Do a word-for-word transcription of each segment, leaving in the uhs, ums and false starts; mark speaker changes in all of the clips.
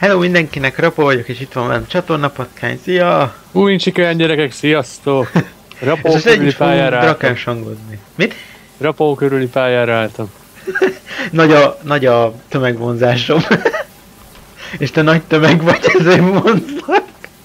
Speaker 1: Hello mindenkinek, Rapó vagyok, és itt van velem csatornapatkány, szia!
Speaker 2: Új, nincs olyan gyerekek, sziasztok! Rapó
Speaker 1: és
Speaker 2: körüli pályára álltam.
Speaker 1: Mit?
Speaker 2: Rapó körüli pályára álltam.
Speaker 1: nagy, a, nagy a tömegvonzásom. és te nagy tömeg vagy, ezért mondlak.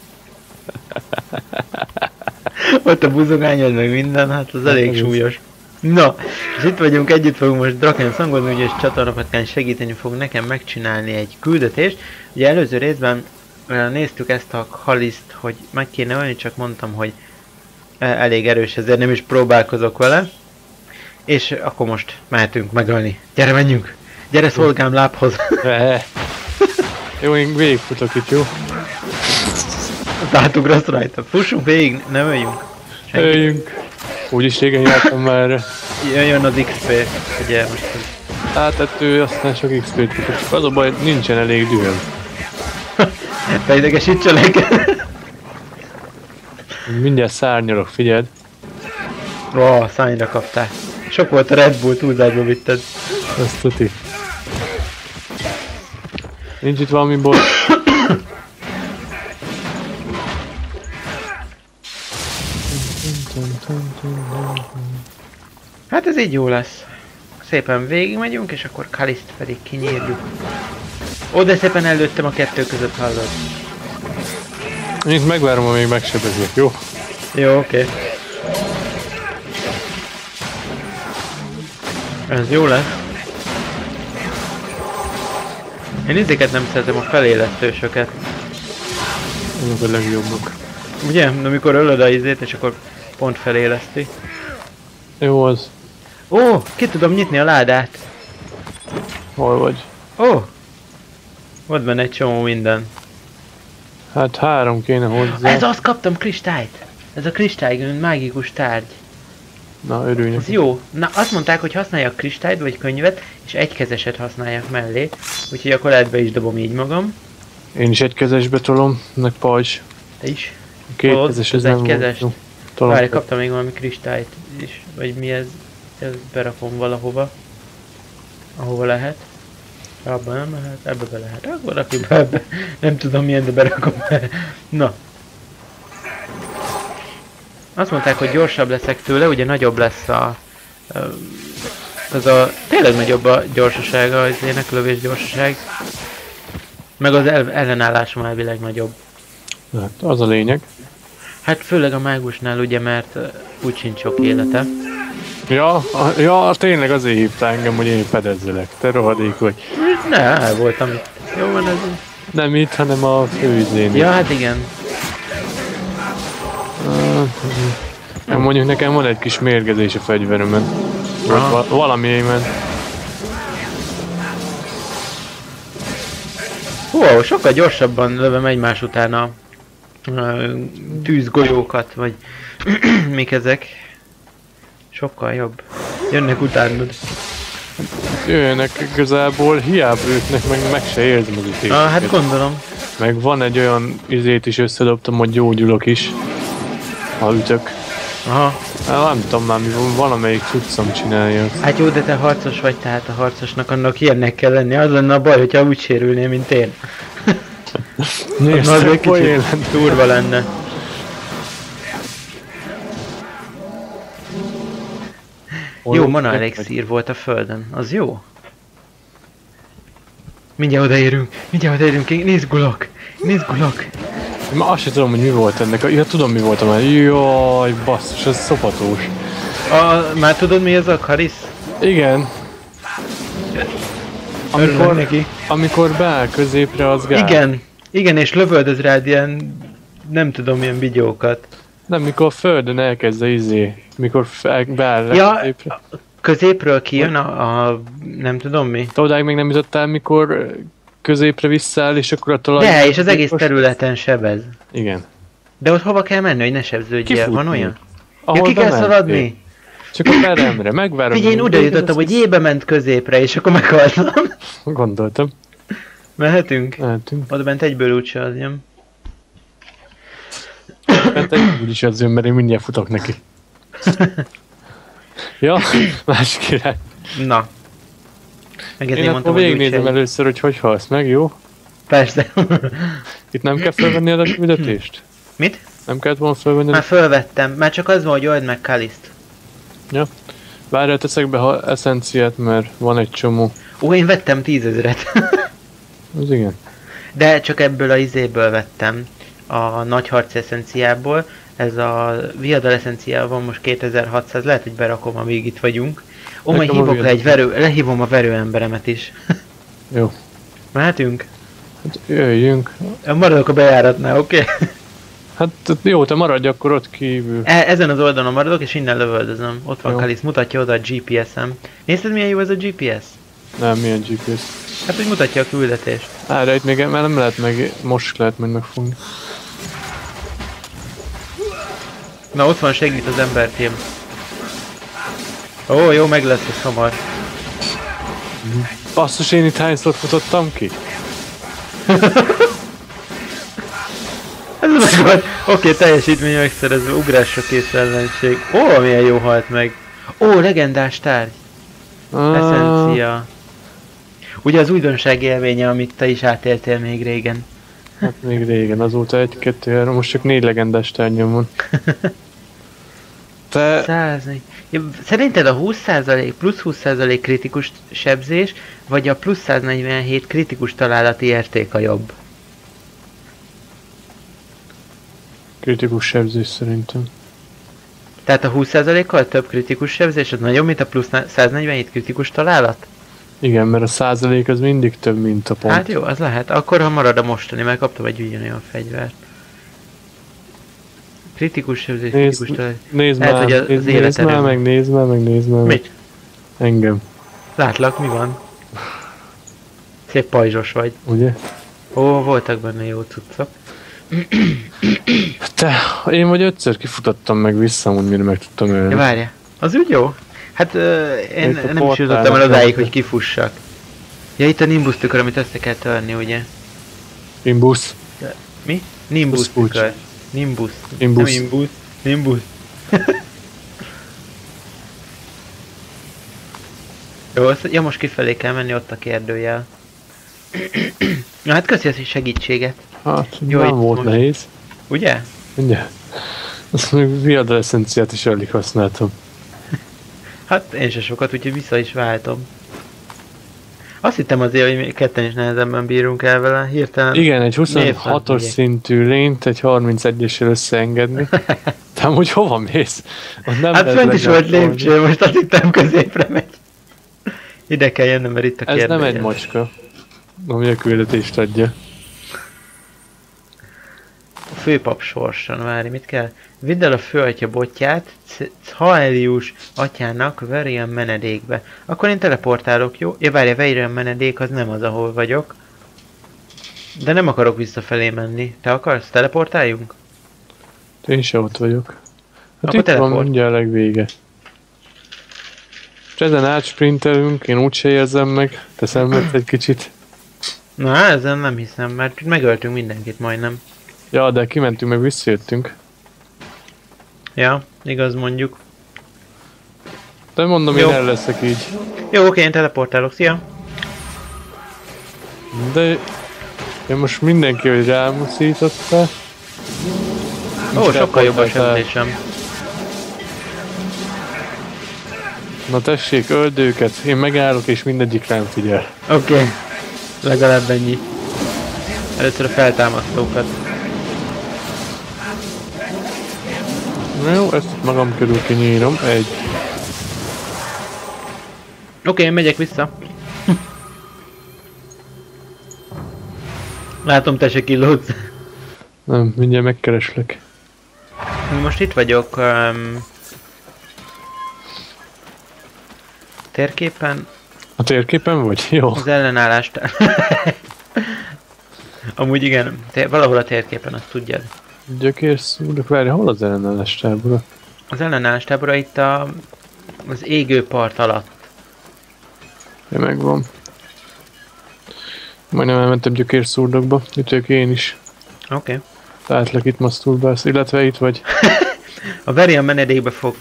Speaker 1: Ott a buzogányod meg minden, hát az elég súlyos. Na, és itt vagyunk, együtt fogunk most Draken szangozni, és csatornapatkány segíteni fog nekem megcsinálni egy küldetést. Ugye előző részben uh, néztük ezt a Khaliszt, hogy meg kéne ölni, csak mondtam, hogy uh, elég erős, ezért nem is próbálkozok vele. És uh, akkor most mehetünk megölni. Gyere, menjünk! Gyere, szolgám lábhoz!
Speaker 2: Jó, én végigfutok itt, jó?
Speaker 1: Átugrasz rajta. Fussunk végig, nem öljünk.
Speaker 2: Öljünk. Úgyis régen jártam már erre.
Speaker 1: Jön az iksz pé, ugye most.
Speaker 2: Átettő, aztán sok iksz pét futok. Csak az a baj, nincsen elég dühöm.
Speaker 1: Fejlegesítselek.
Speaker 2: Mindjárt szárnyalok, figyeld.
Speaker 1: Ó, oh, szányra kaptál. Sok volt a Red Bull, túlzásba vitted.
Speaker 2: Azt tuti. Nincs itt valami bot.
Speaker 1: Hát ez így jó lesz. Szépen végigmegyünk, és akkor Khaliszt pedig kinyírjuk. Ó, de szépen előttem a kettő között, hallod.
Speaker 2: Én itt megvárom, amíg megsebezek, jó?
Speaker 1: Jó, oké. Okay. Ez jó lesz. Én izéket nem szeretem, a felélesztősöket.
Speaker 2: Azok a legjobbak.
Speaker 1: Ugye? Amikor ölöd a izét, és akkor pont feléleszti.
Speaker 2: Jó az.
Speaker 1: Ó, ki tudom nyitni a ládát.
Speaker 2: Hol vagy?
Speaker 1: Ó! Volt benne egy csomó minden.
Speaker 2: Hát három kéne hozzá.
Speaker 1: Ez az, kaptam kristályt! Ez a kristály, mágikus tárgy.
Speaker 2: Na, örülj
Speaker 1: Ez jó. Na, azt mondták, hogy használjak kristályt vagy könyvet, és egykezeset használjak mellé. Úgyhogy akkor lehet be is dobom így magam.
Speaker 2: Én is egy kezesbe tolom, meg pajzs.
Speaker 1: Te is?
Speaker 2: Két kezes, ez nem
Speaker 1: kezes.
Speaker 2: volt.
Speaker 1: Várj, kaptam még valami kristályt is. Vagy mi ez? Ezt berakom valahova. Ahova lehet. Abba nem lehet, ebbe be lehet. Akkor rakjuk be ebbe. Nem tudom milyen, de berakom be. Na. Azt mondták, hogy gyorsabb leszek tőle, ugye nagyobb lesz a... Az a... Tényleg nagyobb a gyorsasága az ének, lövés gyorsaság. Meg az el, ellenállásom elvileg nagyobb.
Speaker 2: Hát, az a lényeg.
Speaker 1: Hát főleg a mágusnál ugye, mert úgy sincs sok élete.
Speaker 2: Ja, a, ja, tényleg azért hívtál engem, hogy én fedezzelek. Te rohadék vagy.
Speaker 1: Ne, el voltam itt. Jó van ez.
Speaker 2: Nem itt, hanem a főüzén.
Speaker 1: Ja, hát igen.
Speaker 2: Uh, mondjuk nekem van egy kis mérgezés a fegyveremben. Vagy valamiémen.
Speaker 1: Hú, sokkal gyorsabban lövöm egymás után a uh, tűzgolyókat, vagy mik ezek. Sokkal jobb. Jönnek utánod.
Speaker 2: Jöjjenek igazából, hiába őknek meg, meg se érzem az ütéseket.
Speaker 1: Ah, hát gondolom.
Speaker 2: Meg van egy olyan izét is összedobtam, hogy gyógyulok is. Ha ütök.
Speaker 1: Aha.
Speaker 2: Hát, nem tudom már mi van, valamelyik cuccom csinálja.
Speaker 1: Hát jó, de te harcos vagy, tehát a harcosnak annak ilyennek kell lenni. Az lenne a baj, hogyha úgy sérülnél, mint én.
Speaker 2: Nézd,
Speaker 1: az egy kicsit durva lenne. Jó, mana elixír volt a földön. Az jó? Mindjárt odaérünk, mindjárt odaérünk, én izgulok, én izgulok.
Speaker 2: Már azt sem tudom, hogy mi volt ennek. Ja, tudom mi volt már. Jaj, basszus, ez szopatós.
Speaker 1: A, már tudod mi ez a Khalisz?
Speaker 2: Igen. Amikor, neki. amikor beáll középre, az gál.
Speaker 1: Igen, igen, és lövöldöz rád ilyen, nem tudom, milyen vigyókat.
Speaker 2: Nem, mikor a földön elkezdte izé, mikor beáll
Speaker 1: ja,
Speaker 2: középre.
Speaker 1: Középről kijön a, a, nem tudom mi.
Speaker 2: Te odáig még nem jutottál, mikor középre visszáll, és akkor a talaj...
Speaker 1: De, és az egész területen sebez.
Speaker 2: Igen.
Speaker 1: De ott hova kell menni, hogy ne sebződjél? Van olyan?
Speaker 2: Ja,
Speaker 1: ki kell szaladni?
Speaker 2: Csak a peremre, megvárom.
Speaker 1: Figyelj, én oda jutottam, hogy jébe ment középre, és akkor meghaltam.
Speaker 2: Gondoltam.
Speaker 1: Mehetünk?
Speaker 2: Mehetünk.
Speaker 1: Oda bent egyből úgyse az jön.
Speaker 2: Bent egyből is az jön, mert én mindjárt futok neki. Ja, másik irány.
Speaker 1: Na.
Speaker 2: Én akkor végignézem először, hogy hogy halsz meg, jó?
Speaker 1: Persze.
Speaker 2: Itt nem kell felvenni a küldetést?
Speaker 1: Mit?
Speaker 2: Nem kellett volna felvenni a...
Speaker 1: Már fölvettem. Már csak az van, hogy old meg Kaliszt.
Speaker 2: Ja. Várjál, teszek be ha eszenciát, mert van egy csomó.
Speaker 1: Ó, én vettem tízezret.
Speaker 2: Az igen.
Speaker 1: De csak ebből a izéből vettem. A nagy harc eszenciából. Ez a viadal eszenciával van most kétezer-hatszáz. Lehet, hogy berakom, amíg itt vagyunk. Ó, majd hívok le egy verő... Lehívom a verőemberemet is.
Speaker 2: Jó.
Speaker 1: Mehetünk?
Speaker 2: Hát jöjjünk.
Speaker 1: Maradok a bejáratnál, oké? Okay?
Speaker 2: Hát jó, te maradj akkor ott kívül.
Speaker 1: E ezen az oldalon maradok, és innen lövöldözöm. Ott van
Speaker 2: Jó.
Speaker 1: Kalisz, mutatja oda a gé pé es-em. Nézted, milyen jó ez a gé pé es?
Speaker 2: Nem, milyen gé pé es.
Speaker 1: Hát, hogy mutatja a küldetést.
Speaker 2: Ára itt még már nem lehet meg, most lehet meg megfogni.
Speaker 1: Na, ott van, segít az embertém. Ó, jó, meg lesz ez hamar.
Speaker 2: Basszus, én itt hányszor futottam ki?
Speaker 1: Ez meg van. Oké, okay, teljesítmény megszerezve, ugrásra kész ellenség. Ó, milyen jó halt meg. Ó, legendás tárgy.
Speaker 2: Ah,
Speaker 1: Essencia. Ugye az újdonság élménye, amit te is átéltél még régen.
Speaker 2: hát még régen, azóta egy, kettő, három, most csak négy legendás tárgyam van. Te...
Speaker 1: Százni. Szerinted a húsz százalék plusz húsz százalék kritikus sebzés, vagy a plusz száznegyvenhét kritikus találati érték a jobb?
Speaker 2: Kritikus sebzés szerintem.
Speaker 1: Tehát a húsz százalékkal több kritikus sebzés, az nagyobb, mint a plusz száznegyvenhét kritikus találat?
Speaker 2: Igen, mert a százalék az mindig több, mint a pont.
Speaker 1: Hát jó, az lehet. Akkor ha marad a mostani, mert kaptam egy ugyanolyan fegyvert. Kritikus sebzés,
Speaker 2: Nézd,
Speaker 1: kritikus találat.
Speaker 2: nézd
Speaker 1: Lehet,
Speaker 2: már,
Speaker 1: hogy az
Speaker 2: nézd, nézd
Speaker 1: életerőm.
Speaker 2: már, meg nézd már, meg nézd már.
Speaker 1: Mit?
Speaker 2: Engem,
Speaker 1: Látlak, mi van? Szép pajzsos vagy.
Speaker 2: ugye?
Speaker 1: Ó, voltak benne jó cuccok.
Speaker 2: Te, én vagy ötször kifutottam meg vissza, amúgy mire meg tudtam
Speaker 1: Ja,
Speaker 2: ölni.
Speaker 1: várja. Az úgy jó? Hát uh, én
Speaker 2: Itt a
Speaker 1: nem is
Speaker 2: portálnak
Speaker 1: jutottam el odáig,
Speaker 2: nem-
Speaker 1: hogy kifussak. Ja, itt a Nimbus tükör, amit össze kell törni, ugye?
Speaker 2: Imbus.
Speaker 1: Mi? Nimbus
Speaker 2: Az úgy.
Speaker 1: tükör. Nimbus.
Speaker 2: Nimbus.
Speaker 1: Nem Imbus. Nimbus. Jó, azt, ja, most kifelé kell menni, ott a kérdőjel. Na hát köszi a segítséget.
Speaker 2: Hát,
Speaker 1: Jó,
Speaker 2: nem
Speaker 1: itt
Speaker 2: volt
Speaker 1: most-
Speaker 2: nehéz.
Speaker 1: Ugye?
Speaker 2: Ugye? Azt még viadal eszenciát is alig használtam.
Speaker 1: Hát én se sokat, úgyhogy vissza is váltom. Azt hittem azért, hogy mi ketten is nehezebben bírunk el vele, hirtelen.
Speaker 2: Igen, egy huszonhatos
Speaker 1: Névszám, ugye.
Speaker 2: szintű lényt egy harmincegyessel összeengedni. De amúgy hova mész? Ott nem
Speaker 1: Hát
Speaker 2: lehet
Speaker 1: fönt is volt
Speaker 2: legállni.
Speaker 1: lépcső, most azt hittem középre megy. Ide kell jönnöm, mert itt a
Speaker 2: Ez
Speaker 1: kérdőjel.
Speaker 2: nem egy macska, ami a küldetést adja.
Speaker 1: A főpap sorson, várj, mit kell? Vidd el a főatya botját Chaelius atyának Varian menedékbe. Akkor én teleportálok, jó? Ja, várj, a Varian menedék az nem az, ahol vagyok. De nem akarok visszafelé menni. Te akarsz? Teleportáljunk?
Speaker 2: Én se ott vagyok. Hát
Speaker 1: Akkor
Speaker 2: itt van
Speaker 1: teleport.
Speaker 2: mindjárt a legvége. És ezen átsprintelünk, én úgyse érzem meg. Te szenvedsz egy kicsit.
Speaker 1: Na, ezen nem hiszem, mert megöltünk mindenkit majdnem.
Speaker 2: Ja, de kimentünk, meg visszajöttünk.
Speaker 1: Ja, igaz mondjuk.
Speaker 2: De mondom,
Speaker 1: Jó.
Speaker 2: én el leszek így.
Speaker 1: Jó, oké, én teleportálok, szia!
Speaker 2: De... Én most mindenki, hogy rámuszította.
Speaker 1: Ó, sokkal jobb a
Speaker 2: teleportáltál.
Speaker 1: sebzésem.
Speaker 2: Na tessék, öld őket. Én megállok és mindegyik rám figyel.
Speaker 1: Oké, okay. Legalább ennyi. Először a feltámasztókat.
Speaker 2: Na jó, ezt magam körül kinyírom. Egy.
Speaker 1: Oké, okay, én megyek vissza. Látom, te se kilódsz.
Speaker 2: Nem, mindjárt megkereslek.
Speaker 1: Most itt vagyok. Um, térképen
Speaker 2: A térképen vagy? Jó.
Speaker 1: az ellenállást. Amúgy igen, tér, valahol a térképen, azt tudjad.
Speaker 2: Gyökérszúrok, várj, hol az ellenállás tábora?
Speaker 1: Az ellenállás tábora itt a, az égő part alatt.
Speaker 2: Ja, megvan. Majdnem elmentem gyökérszúrdokba, itt vagyok én is.
Speaker 1: Oké. Okay.
Speaker 2: Látlak itt maszturbálsz, illetve itt vagy.
Speaker 1: A Varian menedékbe fogok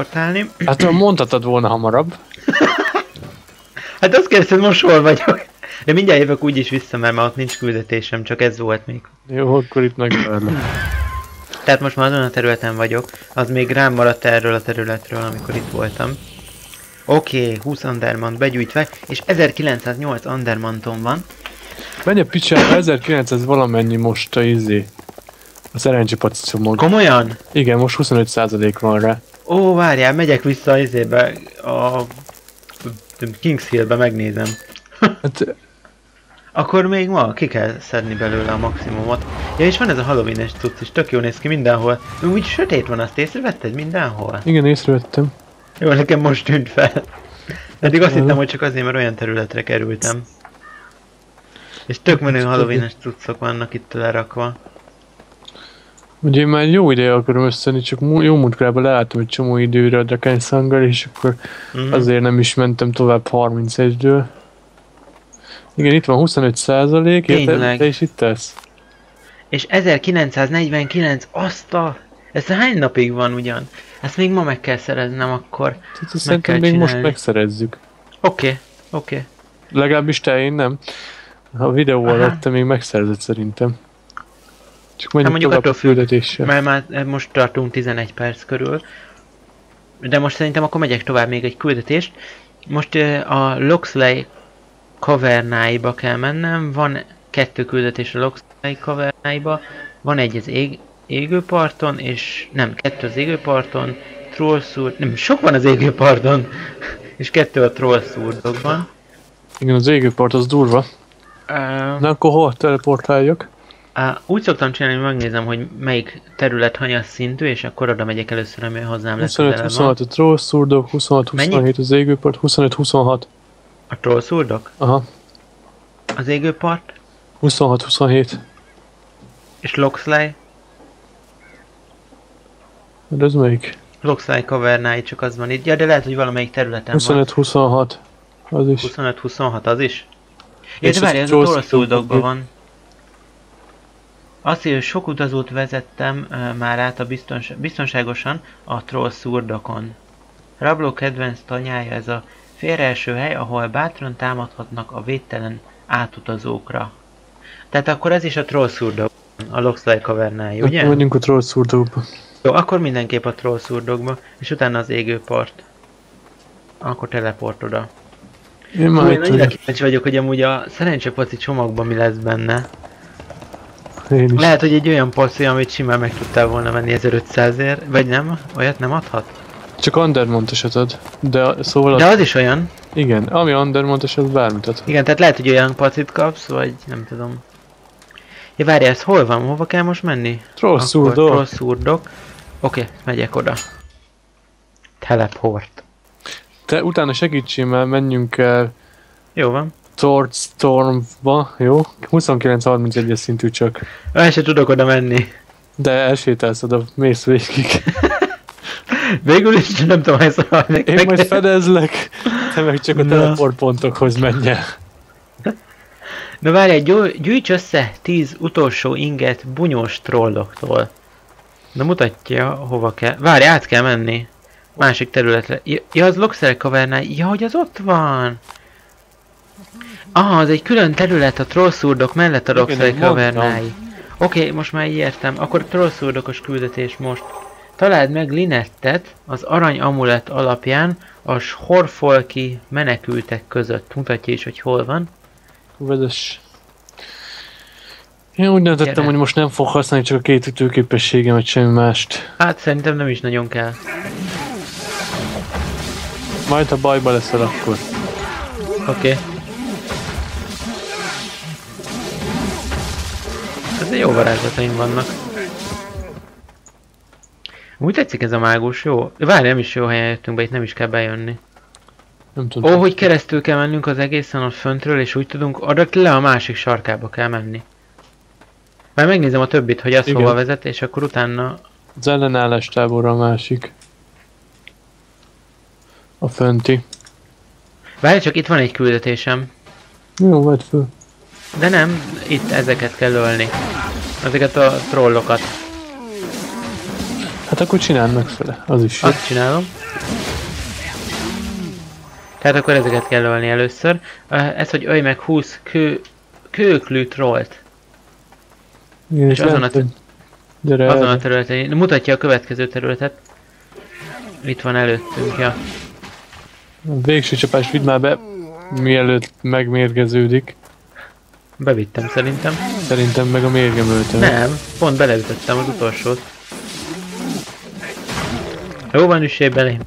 Speaker 1: visszateleportálni.
Speaker 2: Hát mondhatod volna hamarabb.
Speaker 1: Hát azt kérdezted, most hol vagyok? De mindjárt jövök úgyis vissza, mert már ott nincs küldetésem, csak ez volt még.
Speaker 2: Jó, akkor itt megvárlak.
Speaker 1: Tehát most már azon a területen vagyok, az még rám maradt erről a területről, amikor itt voltam. Oké, okay, húsz Undermant begyűjtve, és ezerkilencszáznyolc Undermanton van.
Speaker 2: Menj a picsába, ezerkilencszáz valamennyi most a izé. A szerencsepaci csomag.
Speaker 1: Komolyan?
Speaker 2: Igen, most huszonöt százalék van rá.
Speaker 1: Ó, várjál, megyek vissza az izébe, a Kings Hill-be megnézem.
Speaker 2: Hát,
Speaker 1: Akkor még ma ki kell szedni belőle a maximumot. Ja, és van ez a Halloween-es cucc is, tök jó néz ki mindenhol. Úgy sötét van, azt észrevetted mindenhol?
Speaker 2: igen, észrevettem.
Speaker 1: Jó, nekem most tűnt fel. Eddig azt hittem, hogy csak azért, mert olyan területre kerültem. És tök menő Halloween-es cuccok vannak itt lerakva.
Speaker 2: Ugye én már jó ideje akarom összeni, csak mú- jó múltkorában leálltam egy csomó időre a Drakensanggal, és akkor
Speaker 1: Mm.
Speaker 2: azért nem is mentem tovább harmincegyről. Igen, itt van huszonöt százalék, te,
Speaker 1: Tényleg.
Speaker 2: te is itt állsz?
Speaker 1: És ezerkilencszáznegyvenkilenc, azt a... Ez hány napig van ugyan? Ezt még ma meg kell szereznem akkor.
Speaker 2: Tehát szerintem
Speaker 1: kell
Speaker 2: még most
Speaker 1: csinálni.
Speaker 2: megszerezzük.
Speaker 1: Oké, okay, oké. Okay.
Speaker 2: Legalábbis te, én nem. A videó
Speaker 1: Aha.
Speaker 2: alatt te még megszerzett szerintem. Csak menjünk
Speaker 1: mondjuk
Speaker 2: tovább a
Speaker 1: attól függ,
Speaker 2: küldetéssel.
Speaker 1: Mert már most tartunk tizenegy perc körül. De most szerintem akkor megyek tovább még egy küldetést. Most uh, a Loxley Cavernáiba kell mennem. Van kettő küldetés a Loxley Cavernáiba. Van egy az ég, égőparton, és nem, kettő az égőparton. Trollszúr... Nem, sok van az égőparton. És kettő a Trollszúrdokban.
Speaker 2: Igen, az égőpart az durva.
Speaker 1: Uh,
Speaker 2: Na akkor hol teleportáljak?
Speaker 1: Uh, úgy szoktam csinálni, hogy megnézem, hogy melyik terület hanyas szintű, és akkor oda megyek először, ami hozzám
Speaker 2: huszonöt
Speaker 1: legközelebb van.
Speaker 2: huszonhat a Trollszúrdok, huszonhat huszonhét az égőpart, huszonöt huszonhat.
Speaker 1: A Trollszúrdok?
Speaker 2: Aha,
Speaker 1: Az égőpart?
Speaker 2: huszonhat huszonhét.
Speaker 1: És Loxley?
Speaker 2: De ez melyik?
Speaker 1: Loxley Cavernái csak az van itt. Ja, de lehet, hogy valamelyik területen
Speaker 2: huszonöt huszonhat. Az
Speaker 1: van.
Speaker 2: is.
Speaker 1: huszonöt huszonhat az is? Ja,
Speaker 2: És
Speaker 1: de
Speaker 2: az
Speaker 1: várj, ez a
Speaker 2: Trollszúrdokban
Speaker 1: Trollszúrdokban van. Azt hogy sok utazót vezettem uh, már át a biztons biztonságosan a Trollszúrdokon. Rabló kedvenc tanyája ez a félreeső hely, ahol bátran támadhatnak a védtelen átutazókra. Tehát akkor ez is a Trollszúrdok, a Loxley Cavernái, ugye?
Speaker 2: Akkor menjünk a Trollszúrdokba.
Speaker 1: Jó, akkor mindenképp a Trollszúrdokba, és utána az égőpart. Akkor teleport oda.
Speaker 2: Én
Speaker 1: Hú,
Speaker 2: már
Speaker 1: én
Speaker 2: itt
Speaker 1: annyira
Speaker 2: vagyok.
Speaker 1: kíváncsi vagyok, hogy amúgy a szerencsepaci csomagban mi lesz benne.
Speaker 2: Én is.
Speaker 1: Lehet, hogy egy olyan paszi, amit simán meg tudtál volna venni ezerötszázért, vagy nem? Olyat nem adhat?
Speaker 2: Csak Undermontos ad. De szóval
Speaker 1: De
Speaker 2: az...
Speaker 1: az is olyan.
Speaker 2: Igen, ami Undermontos az bármit adhat.
Speaker 1: Igen, tehát lehet, hogy olyan pacit kapsz, vagy nem tudom. Ja, várj, ez hol van? Hova kell most menni?
Speaker 2: Trollszúrdok.
Speaker 1: Trollszúrdok. Oké, megyek oda. Teleport.
Speaker 2: Te utána segítsél már, menjünk el
Speaker 1: Jó van.
Speaker 2: Sword Stormba, jó? huszonkilenc harmincegyes szintű csak.
Speaker 1: El se tudok oda menni.
Speaker 2: De elsétálsz oda, mész végig.
Speaker 1: Végül is nem tudom, hogy szóval
Speaker 2: Én majd fedezlek, te meg csak a
Speaker 1: Na.
Speaker 2: teleportpontokhoz menj el.
Speaker 1: Na várj, gyú- gyűjts össze tíz utolsó inget bunyós trolloktól. Na mutatja, hova kell. Várj, át kell menni. Másik területre. Ja, ja, az Loxley Cavernái. Ja, hogy az ott van. Ah, az egy külön terület a Trollszúrdok mellett a
Speaker 2: Igen,
Speaker 1: Loxley
Speaker 2: én mondtam.
Speaker 1: Cavernái. Oké, okay, most már így értem. Akkor Trollszúrdokos küldetés most. Találd meg Linettet az arany amulet alapján a Shorfolki menekültek között. Mutatja is, hogy hol van.
Speaker 2: Vezess. Én úgy döntöttem,
Speaker 1: Gyere.
Speaker 2: hogy most nem fog használni csak a két ütőképességemet, semmi mást.
Speaker 1: Hát szerintem nem is nagyon kell.
Speaker 2: Majd ha bajba leszel akkor.
Speaker 1: Oké. Okay. Ez jó varázslataim vannak. Úgy tetszik ez a mágus, jó? Várj, nem is jó helyen jöttünk be, itt nem is kell bejönni.
Speaker 2: Nem tudom.
Speaker 1: Ó, hogy keresztül kell mennünk az egészen ott föntről, és úgy tudunk, oda le a másik sarkába kell menni. Már megnézem a többit, hogy az
Speaker 2: Igen.
Speaker 1: hova vezet, és akkor utána...
Speaker 2: Az ellenállás táborra a másik. A fönti.
Speaker 1: Várj, csak itt van egy küldetésem.
Speaker 2: Jó, vedd föl.
Speaker 1: De nem, itt ezeket kell ölni. Ezeket a trollokat.
Speaker 2: Hát akkor csináld meg fele, az is jó.
Speaker 1: Azt csinálom. Tehát akkor ezeket kell ölni először. Uh, ez, hogy ölj meg húsz kő, kőklű trollt.
Speaker 2: Igen,
Speaker 1: És azon a,
Speaker 2: gyere
Speaker 1: azon
Speaker 2: erre.
Speaker 1: a területen, mutatja a következő területet. Itt van előttünk, ja.
Speaker 2: A végső csapást vidd már be, mielőtt megmérgeződik.
Speaker 1: Bevittem szerintem.
Speaker 2: Szerintem meg a mérgem ölte meg.
Speaker 1: Nem, pont beleütöttem az utolsót. Jó van, üssél belém.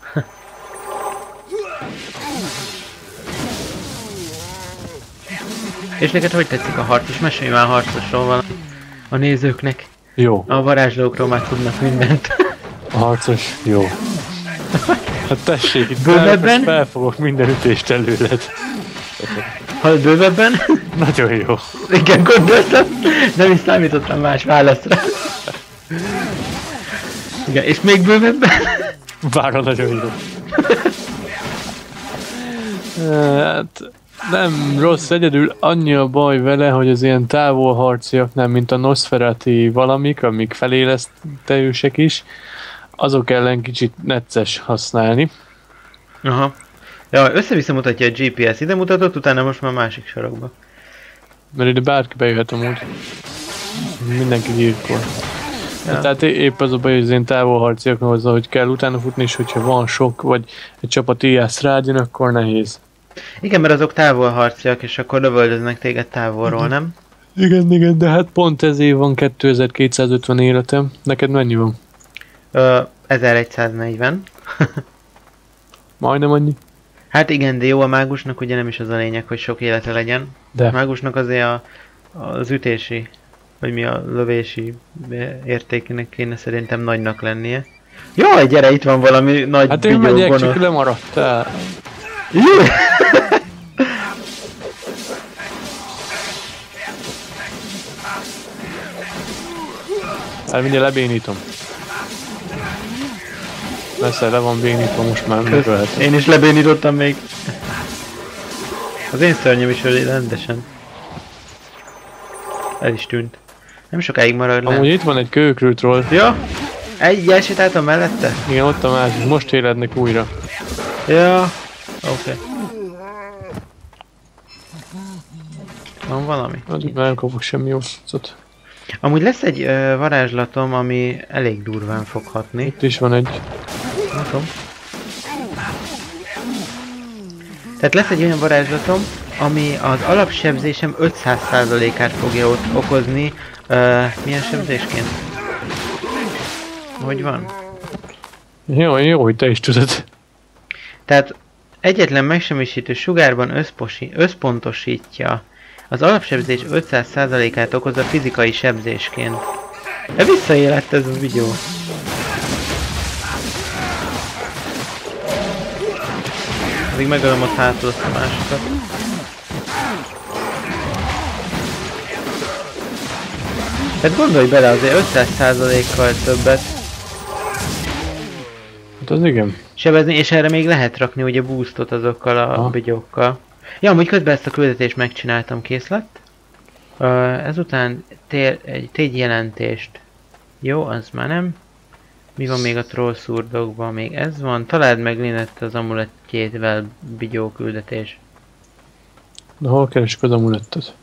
Speaker 1: És neked hogy tetszik a harc? És mesélj már a harcosról valami a nézőknek.
Speaker 2: Jó.
Speaker 1: A varázslókról már tudnak mindent.
Speaker 2: A harcos jó. Hát tessék, itt
Speaker 1: Bővebben?
Speaker 2: fel, felfogok minden ütést előled.
Speaker 1: Ha bővebben?
Speaker 2: Nagyon jó.
Speaker 1: Igen, gondoltam. Nem is számítottam más válaszra. Igen, és még bővebben?
Speaker 2: Bár nagyon jó. Hát nem rossz, egyedül annyi a baj vele, hogy az ilyen távolharciaknál, mint a Nosferati valamik, amik felélesztősek is, azok ellen kicsit necces használni.
Speaker 1: Aha. Ja, össze-vissza mutatja a gé pé es, ide mutatott, utána most már másik sarokba.
Speaker 2: Mert ide bárki bejöhet amúgy. Mindenki gyilkol.
Speaker 1: Ja.
Speaker 2: Ja. Tehát épp az a baj, hogy az én távolharciaknak hozzá, hogy kell utána futni, és hogyha van sok, vagy egy csapat ijász rád jön, akkor nehéz.
Speaker 1: Igen, mert azok távolharciak, és akkor lövöldöznek téged távolról, nem?
Speaker 2: Igen, igen, de hát pont ezért van kétezer-kétszázötven életem. Neked mennyi van?
Speaker 1: Ö, ezerszáznegyven.
Speaker 2: Majdnem annyi?
Speaker 1: Hát igen, de jó, a mágusnak ugye nem is az a lényeg, hogy sok élete legyen.
Speaker 2: De.
Speaker 1: A mágusnak azért a, az ütési, vagy mi a lövési értékének kéne szerintem nagynak lennie. Jaj, gyere, itt van valami nagy
Speaker 2: Hát én
Speaker 1: bigyó
Speaker 2: megyek,
Speaker 1: gonosz.
Speaker 2: csak lemaradtál.
Speaker 1: Jó!
Speaker 2: Hát mindjárt lebénítom. Messze le van bénítva, most már megölhetem.
Speaker 1: Én is lebénítottam még. Az én szörnyem is öli rendesen. El is tűnt. Nem sokáig marad le.
Speaker 2: Amúgy itt van egy kőkrűtról.
Speaker 1: Ja! Egy elsétáltam mellette?
Speaker 2: Igen, ott a másik. Most élednek újra.
Speaker 1: Ja. Oké. Okay. Van valami?
Speaker 2: Addig már nem kapok semmi jót.
Speaker 1: Amúgy lesz egy ö, varázslatom, ami elég durván fog hatni.
Speaker 2: Itt is van egy.
Speaker 1: Látom. Tehát lesz egy olyan varázslatom, ami az alapsebzésem ötszáz százalékát fogja ott okozni. Ö, milyen sebzésként? Hogy van?
Speaker 2: Jó, jó, hogy te is tudod.
Speaker 1: Tehát egyetlen megsemmisítő sugárban összposi, összpontosítja. Az alapsebzés ötszáz százalékát okozza fizikai sebzésként. De visszaélett ez a videó. Addig megölöm ott hátul azt a másikat. Tehát gondolj bele, azért ötszáz százalékkal többet
Speaker 2: Hát az igen.
Speaker 1: sebezni, és erre még lehet rakni ugye boostot azokkal a
Speaker 2: ha.
Speaker 1: bigyókkal. Ja, amúgy közben ezt a küldetést megcsináltam, kész lett. Uh, ezután tér, egy tégy jelentést. Jó, az már nem. Mi van még a troll szurdokban? Még ez van. Találd meg Linett az amulettjével bigyó küldetés.
Speaker 2: De hol keresik az amulettet?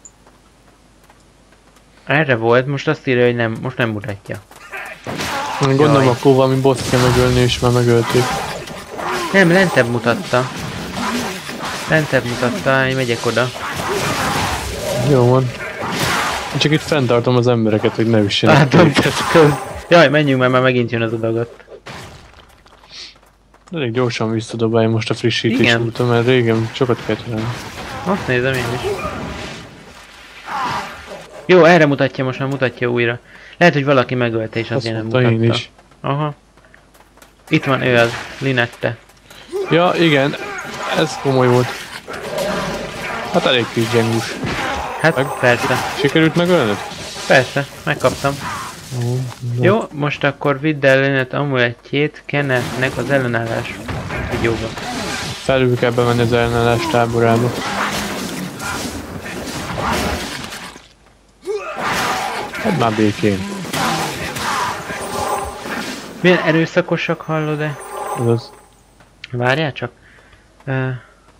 Speaker 1: Erre volt, most azt írja, hogy nem, most nem mutatja.
Speaker 2: Gondolom,
Speaker 1: Jaj.
Speaker 2: akkor valami bot kell megölni, és már megölték.
Speaker 1: Nem, lentebb mutatta. Lentebb mutatta, én megyek oda.
Speaker 2: Jó van. Én csak itt fenntartom az embereket, hogy ne üssenek.
Speaker 1: Látom,
Speaker 2: őket.
Speaker 1: köz. Jaj, menjünk, mert már megint jön az adagot.
Speaker 2: Elég gyorsan visszadobálja most a frissítés
Speaker 1: Igen.
Speaker 2: úton, mert régen sokat kellett venni.
Speaker 1: Azt nézem én is. Jó, erre mutatja, most már mutatja újra. Lehet, hogy valaki megölte és
Speaker 2: Azt
Speaker 1: azért nem
Speaker 2: mondta
Speaker 1: mutatta.
Speaker 2: én is.
Speaker 1: Aha. Itt van ő az, Linette.
Speaker 2: Ja, igen. Ez komoly volt. Hát elég kis gyengus.
Speaker 1: Hát
Speaker 2: Meg-
Speaker 1: persze,
Speaker 2: Sikerült megölnöd?
Speaker 1: persze, megkaptam.
Speaker 2: Ó,
Speaker 1: Jó, most akkor vidd el Linette amulettjét Kennethnek az ellenállás videóba.
Speaker 2: Felül kell bemenni az ellenállás táborába. Hát már békén.
Speaker 1: Milyen erőszakosak hallod-e?
Speaker 2: Azaz.
Speaker 1: Várjál csak. Uh,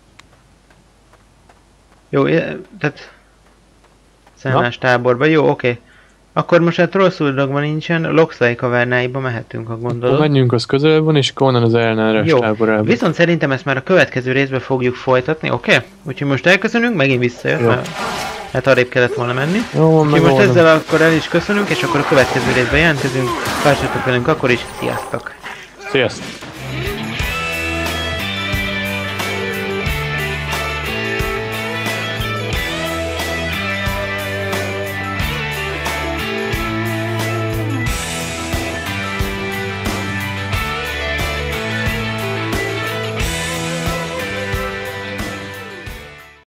Speaker 1: jó, tehát... Szállás táborba, jó, oké. Okay. Akkor most hát rosszul dologban nincsen, Loxley kavernáiba mehetünk, ha gondolod.
Speaker 2: Akkor menjünk, az közelebb van, és akkor onnan az ellenállás táborába.
Speaker 1: Viszont szerintem ezt már a következő részben fogjuk folytatni, oké? Okay? Úgyhogy most elköszönünk, megint visszajött, mert hát arrébb kellett volna menni.
Speaker 2: Jó,
Speaker 1: úgyhogy most ezzel akkor el is köszönünk, és akkor a következő részben jelentkezünk. Tartsatok velünk akkor is, sziasztok!
Speaker 2: Sziasztok!